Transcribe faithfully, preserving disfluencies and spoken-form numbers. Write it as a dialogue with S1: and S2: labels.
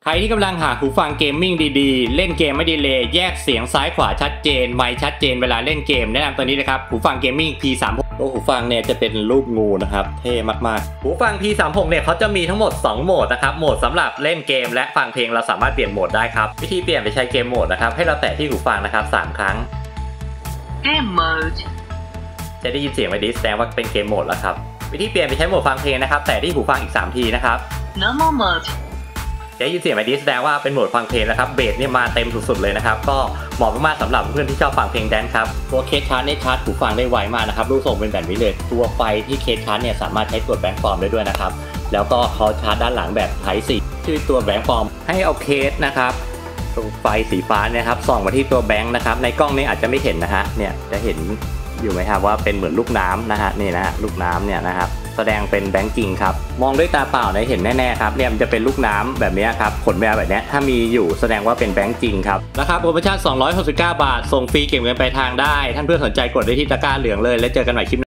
S1: ใครที่กำลังหาหูฟังเกมมิ่งดีๆเล่นเกมไม่ดีเลยแยกเสียงซ้ายขวาชัดเจนไมค์ชัดเจนเวลาเล่นเกมแนะนำตัวนี้เลยครับหูฟังเกมมิ่ง พี สามสิบหก ตัวหูฟังเนี่ยจะเป็นรูปงูนะครับเท่มากๆหูฟัง พี สามสิบหก เนี่ยเขาจะมีทั้งหมดสองโหมดนะครับโหมดสำหรับเล่นเกมและฟังเพลงเราสามารถเปลี่ยนโหมดได้ครับวิธีเปลี่ยนไปใช้เกมโหมดนะครับให้เราแตะที่หูฟังนะครับสามครั้ง
S2: Game mode
S1: จะได้ยินเสียงไว้ดิแสดงว่าเป็นเกมโหมดแล้วครับวิธีเปลี่ยนไปใช้โหมดฟังเพลงนะครับแตะที่หูฟังอีกสามทีนะครับ
S2: Normal mode
S1: จะได้ยินเสียงแบบนี้แสดงว่าเป็นโหมดฟังเพลงนะครับเบสเนี่ยมาเต็มสุดๆเลยนะครับก็เหมาะมากๆสำหรับเพื่อนที่ชอบฟังเพลงแดนซ์ครับตัวเคสชาร์จเนี่ยชาร์จหูฟังได้ไวมากนะครับรูปทรงเป็นแบบนี้เลยตัวไฟที่เคสชาร์จเนี่ยสามารถใช้ตรวจแบงค์ฟอร์มได้ด้วยนะครับแล้วก็เขาชาร์จด้านหลังแบบไทป์ ซี ชื่อตัวแบงค์ฟอร์มให้เอาเคสนะครับตรงไฟสีฟ้าเนี่ยครับส่องมาที่ตัวแบงค์นะครับในกล้องนี้อาจจะไม่เห็นนะฮะเนี่ยจะเห็นอยู่ไหมครับว่าเป็นเหมือนลูกน้ำนะฮะนี่นะฮะลูกน้ำเนี่ยนะครับแสดงเป็นแบงก์จริงครับมองด้วยตาเปล่าเนี่ยเห็นแน่ๆครับเนี่ยมันจะเป็นลูกน้ำแบบนี้ครับขนแมวแบบนี้ถ้ามีอยู่แสดงว่าเป็นแบงก์จริงครับราคาโปรโมชั่นสองร้อยหกสิบเก้าบาทส่งฟรีเก็บเงินปลายทางได้ท่านเพื่อนสนใจกดได้ที่ตะกร้าเหลืองเลยแล้วเจอกันใหม่คลิป